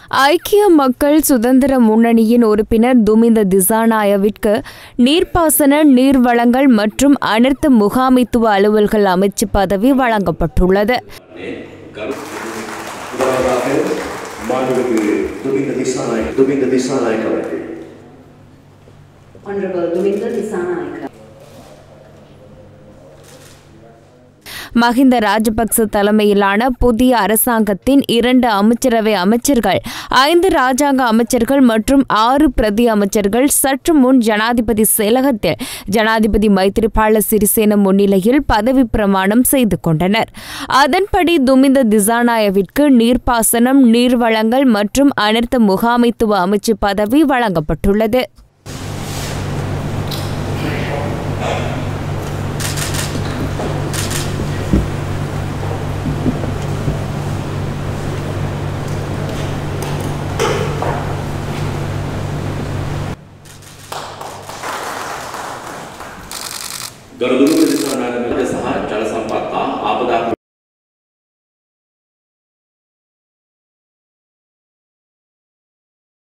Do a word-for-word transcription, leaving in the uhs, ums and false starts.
ஐக்கிய மக்கள் சுதந்திர முன்னணியின் உறுப்பினர் துமிந்த திசாநாயவிற்கு நீர்ப்பாசன நீர்வளங்கள் மற்றும் அனர்த்த முகாமைத்துவ அலுவல்கள் அமைச்சு பதவி வழங்கப்பட்டுள்ளது. மஹிந்த ராஜபக்ச தலைமையிலான புதிய அரசாங்கத்தின் இரண்டு அமைச்சரவை அமைச்சர்கள், ஐந்து ராஜாங்க அமைச்சர்கள் மற்றும் ஆறு பிரதி அமைச்சர்கள் சற்று முன் ஜனாதிபதி செயலகத்தில் ஜனாதிபதி மைத்திரிபால சிறிசேன முன்னிலையில் பதவி பிரமாணம் செய்து கொண்டனர். அதன்படி துமிந்த திசாநாயவிற்கு நீர்ப்பாசனம், நீர்வளங்கள் மற்றும் அனர்த்த முகாமைத்துவ அமைச்சு பதவி வழங்கப்பட்டுள்ளது. Garuda Disanayaka